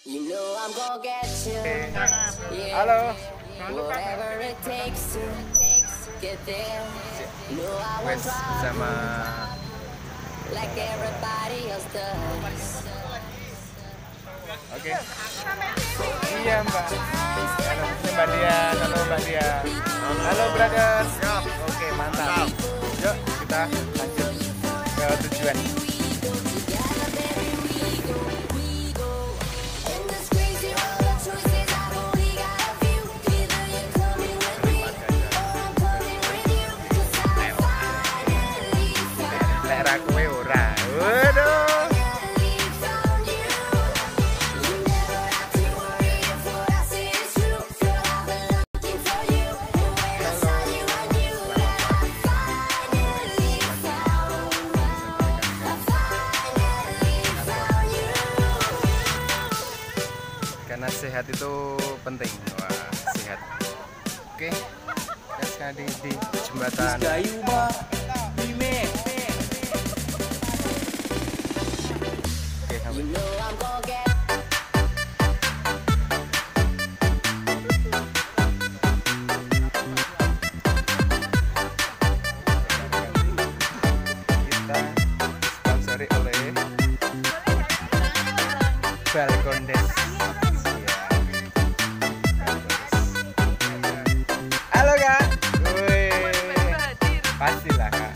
Halo. Wes sama Oke. Iya Mbak. Halo Mbak Dian. Halo Mbak Dian. Halo brothers. Oke mantap. Yuk kita lanjut ke tujuan. Lek kowe ora. Waduh. Karena sehat itu penting. Wah, sehat. Oke. Kita sekali di jembatan. Kita disponsori oleh Balkondes. Halo Kak. Wih. Pastilah Kak.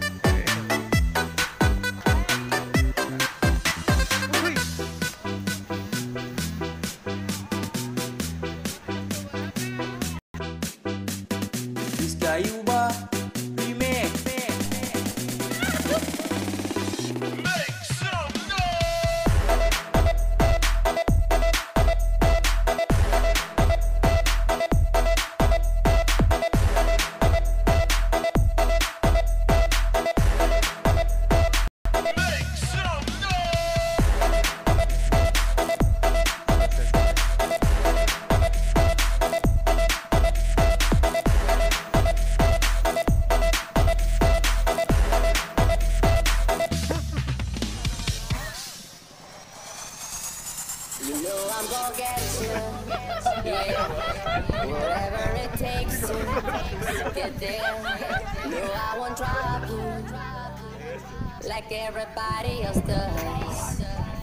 Like everybody else does.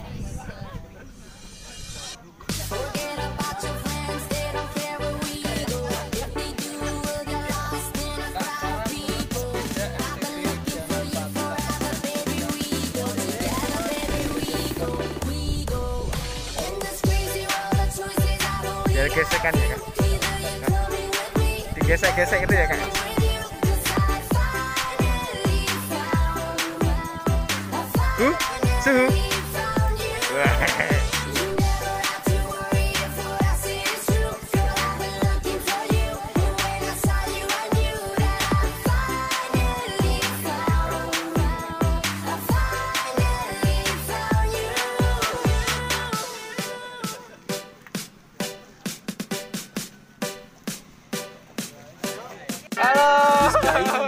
Forget about your friends, they don't care where we go. If they do, we'll get lost in a crowd of people. I've been looking for you forever, baby. We go together, baby. We go. In this crazy world of choices, I don't Biar gesekan ya Kak. Digesek-gesek gitu ya Kak. Suhu. Halo.